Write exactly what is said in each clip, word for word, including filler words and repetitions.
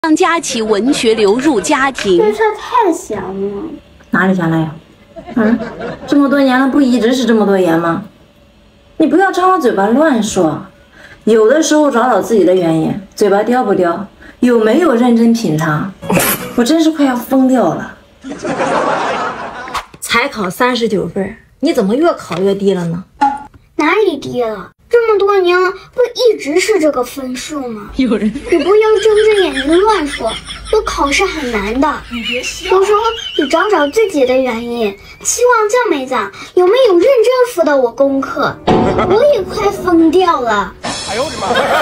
让佳琪文学流入家庭。 这菜太咸了， 哪里咸了呀？嗯，这么多年了，不一直是这么多盐吗？你不要张着嘴巴乱说，有的时候找找自己的原因，嘴巴刁不刁，有没有认真品尝？我真是快要疯掉了。才考三十九分，你怎么越考越低了呢？ 哪里低了？这么多年了，不一直是这个分数吗？ 有人， 你不要睁着眼睛乱说。我考试很难的， 你别笑。 有时候你找找自己的原因，期望降没降，有没有认真辅导我功课？我也快疯掉了。哎呦我的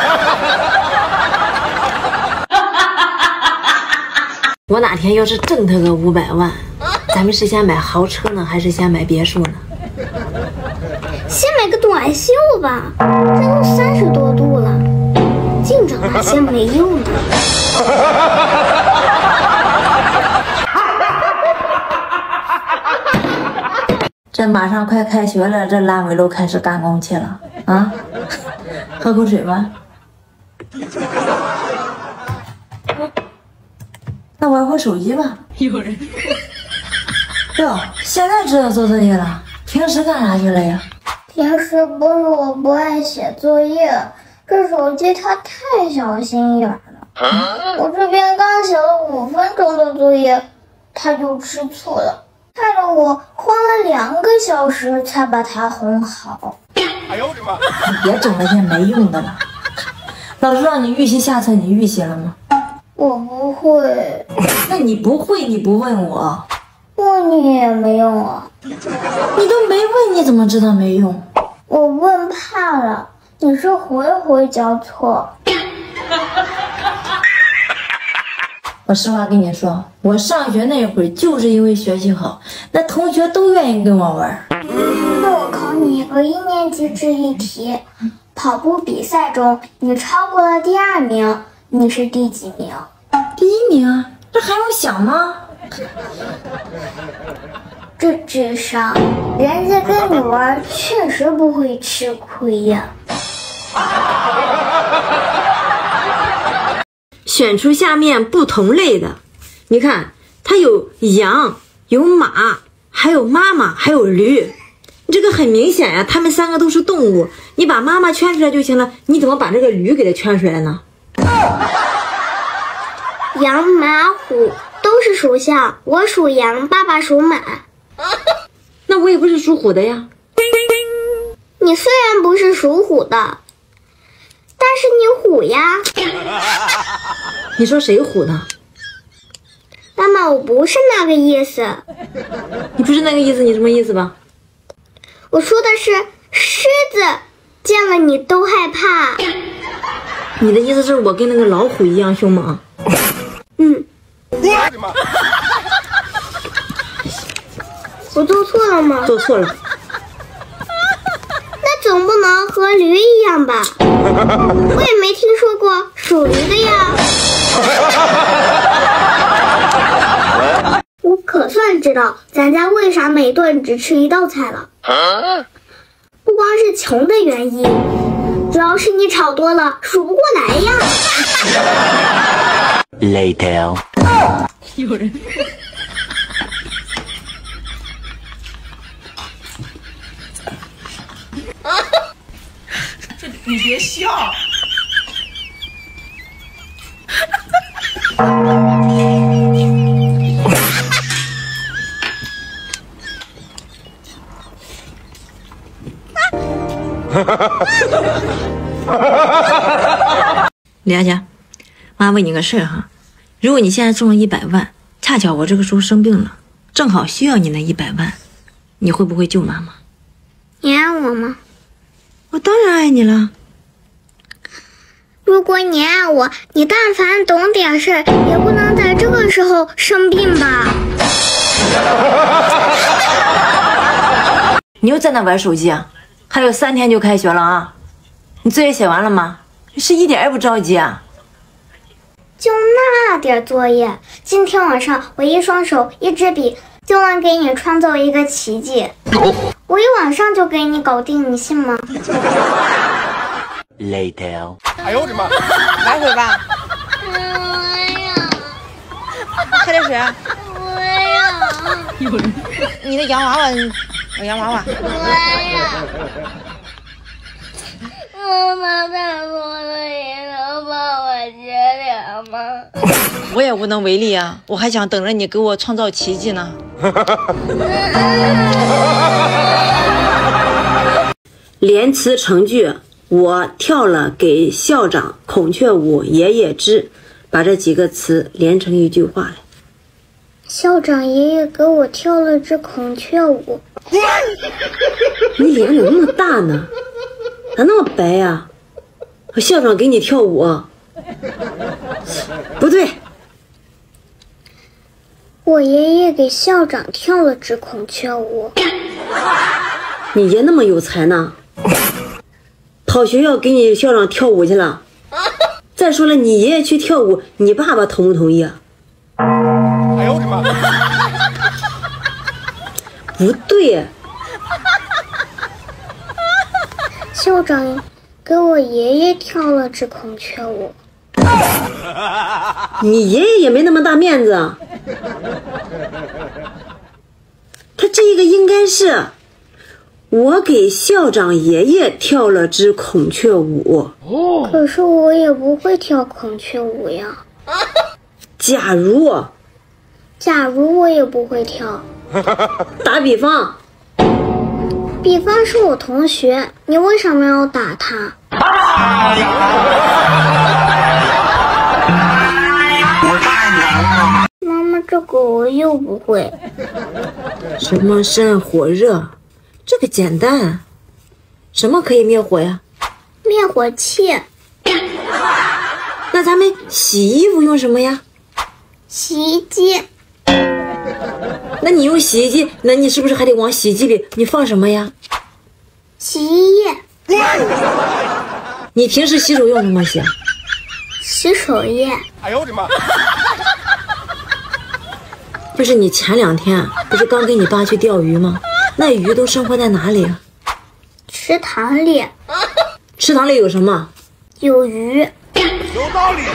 妈！我哪天要是挣他个五百万，咱们是先买豪车呢，还是先买别墅呢？ 先买个短袖吧，这都三十多度了，净整那些没用的。 这马上快开学了，这烂尾楼开始赶工去了啊！喝口水吧。那玩会手机吧。 有人。 哟，现在知道做作业了，平时干啥去了呀？ 平时不是我不爱写作业，这手机它太小心眼了。我这边刚写了五分钟的作业，它就吃醋了，害得我花了两个小时才把它哄好。 哎呦我的妈！你别整那些没用的了。老师让你预习下册，你预习了吗？ 我不会。 那你不会，你不问我？ 问你也没用啊。 你都没问，你怎么知道没用？ 我问怕了，你是回回交错。 我实话跟你说，我上学那会儿就是因为学习好，那同学都愿意跟我玩。 那我考你一个一年级智力题，跑步比赛中你超过了第二名，你是第几名？ 第一名，这还用想吗？ 这智商，人家跟你玩确实不会吃亏呀。 选出下面不同类的，你看，它有羊，有马，还有妈妈，还有驴。这个很明显呀，它们三个都是动物，你把妈妈圈出来就行了。你怎么把这个驴给它圈出来呢？ 羊、马、虎都是属相，我属羊，爸爸属马。 那我也不是属虎的呀。 你虽然不是属虎的，但是你虎呀。 你说谁虎呢？ 妈妈，我不是那个意思。 你不是那个意思，你什么意思吧？ 我说的是狮子见了你都害怕。 你的意思是我跟那个老虎一样凶猛？ 嗯。我做错了吗？ 做错了。 那总不能和驴一样吧？我也没听说过属驴的呀。我可算知道咱家为啥每顿只吃一道菜了。不光是穷的原因，主要是你炒多了数不过来呀。 Later。 有人。这你别笑。 李佳佳，妈问你个事儿哈，如果你现在中了一百万，恰巧我这个时候生病了，正好需要你那一百万，你会不会救妈妈？ 你爱我吗？ 我当然爱你了。 如果你爱我，你但凡懂点事儿，也不能在这个时候生病吧？ 你又在那玩手机啊？还有三天就开学了啊！你作业写完了吗？你是一点也不着急啊？ 就那点作业，今天晚上我一双手一支笔就能给你创造一个奇迹。我一晚上就给你搞定，你信吗？ Later。 哎呦我的妈！来回吧。 哎呀。 喝点水啊。 不要。 你的洋娃娃，我洋娃娃。 不要。妈妈太多了，你能帮我接点吗？ 我也无能为力啊，我还想等着你给我创造奇迹呢。 连词成句，我跳了给校长孔雀舞，爷爷知，把这几个词连成一句话来。 校长爷爷给我跳了支孔雀舞。 你脸怎么那么大呢？咋那么白呀、啊？校长给你跳舞？不对， 我爷爷给校长跳了支孔雀舞。 你爷那么有才呢，跑学校给你校长跳舞去了。再说了，你爷爷去跳舞，你爸爸同不同意啊？哎呦我的妈！不对， 校长给我爷爷跳了支孔雀舞。 你爷爷也没那么大面子啊。他这个应该是我给校长爷爷跳了支孔雀舞。 可是我也不会跳孔雀舞呀。 假如假如我也不会跳。 打比方， 比方是我同学，你为什么要打他？妈妈，这个我又不会。 什么山火热？这个简单。什么可以灭火呀？ 灭火器。 那咱们洗衣服用什么呀？ 洗衣机。 那你用洗衣机，那你是不是还得往洗衣机里你放什么呀？ 洗衣液。 你平时洗手用什么洗？ 洗手液。 哎呦我的妈！ 不是你前两天不是刚跟你爸去钓鱼吗？那鱼都生活在哪里啊？ 池塘里。 池塘里有什么？ 有鱼。 有道理。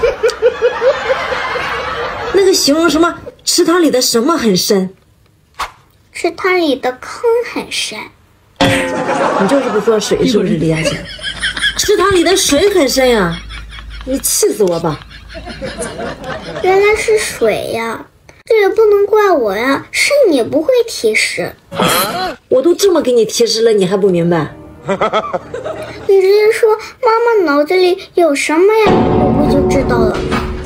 那个形容什么？池塘里的什么很深？ 池塘里的坑很深。 你就是不说水是不是李亚姐？池塘里的水很深呀、啊！你气死我吧！ 原来是水呀，这也不能怪我呀，是你不会提示。 我都这么给你提示了，你还不明白？ 你直接说妈妈脑子里有什么呀，我不就知道了吗？